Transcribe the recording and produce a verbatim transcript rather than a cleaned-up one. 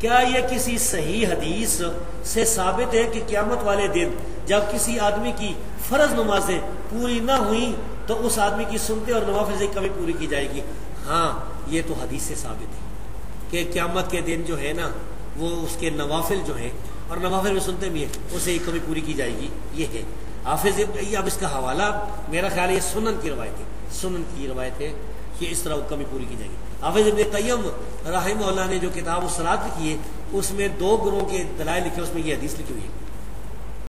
क्या ये किसी सही हदीस से साबित है कि क़यामत वाले दिन जब किसी आदमी की फर्ज नमाजें पूरी ना हुई तो उस आदमी की सुनते और नवाफिल से कभी पूरी की जाएगी? हाँ, ये तो हदीस से साबित है कि क़यामत के दिन जो है ना, वो उसके नवाफिल जो है और नवाफिल में सुनते भी है, उसे कभी पूरी की जाएगी। ये है हाफिज। अब इसका हवाला मेरा ख्याल है ये सुनन की रवायत है, सुनन की रवायत है कि इस तरह कभी पूरी की जाएगी। हाफिज इब्न क़य्यम रहमहुल्लाह ने जो किताब सलात लिखी है उसमें दो गुरों के दलाइल लिखे, उसमें ये हदीस लिखी हुई है।